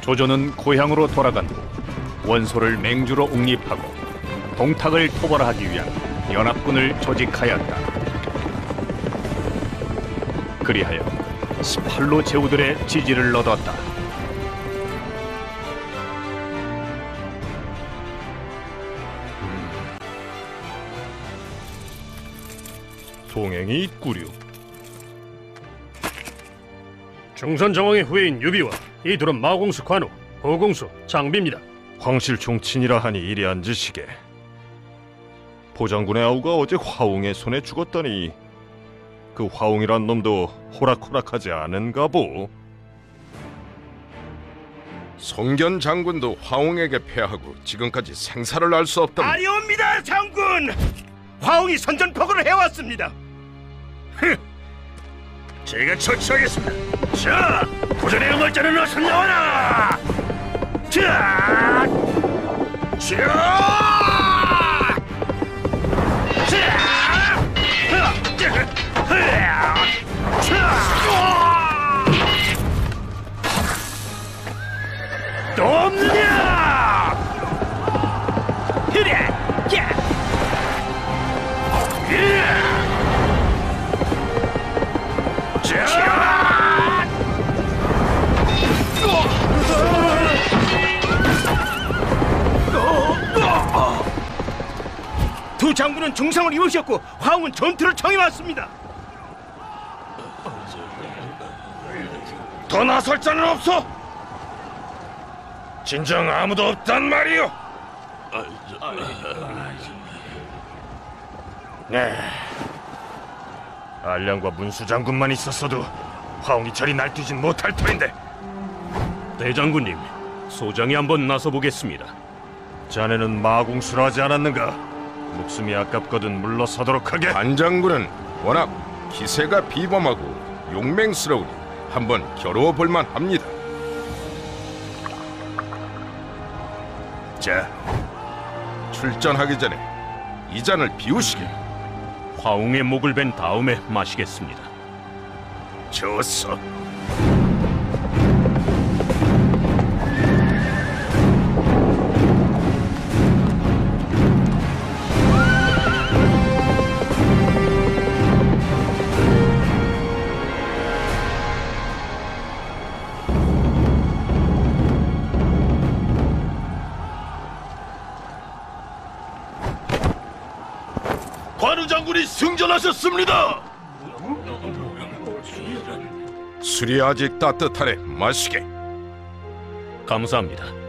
조조는 고향으로 돌아간 후 원소를 맹주로 옹립하고 동탁을 토벌하기 위한 연합군을 조직하였다. 그리하여 18로 제후들의 지지를 얻었다. 동행이 있구려. 중선정왕의 후예인 유비와 이 둘은 마공수 관우, 보공수 장비입니다. 황실 종친이라 하니 이리 앉으시게. 보장군의 아우가 어제 화웅의 손에 죽었더니 그 화웅이란 놈도 호락호락하지 않은가 보. 송견 장군도 화웅에게 패하고 지금까지 생사를 알 수 없다. 아니옵니다, 장군. 화웅이 선전포고를 해왔습니다. 제가 처치하겠습니다. 자, 도전의 응월자는 어서 나와라. 자, 또 없느냐? 그래, 두 장군은 중상을 입으셨고 화웅은 전투를 청해왔습니다. 더 나설 자는 없어? 진정 아무도 없단 말이오. 네. 알량과 문수 장군만 있었어도 화웅이 저리 날뛰진 못할 터인데. 대장군님, 소장이 한번 나서 보겠습니다. 자네는 마공수를 하지 않았는가? 목숨이 아깝거든 물러서도록 하게. 한 장군은 워낙 기세가 비범하고 용맹스러우니 한번 겨루어 볼만 합니다. 자, 출전하기 전에 이 잔을 비우시게. 화웅의 목을 벤 다음에 마시겠습니다. 좋소. 관우 장군이 승전하셨습니다. 술이 아직 따뜻하네. 마시게. 감사합니다.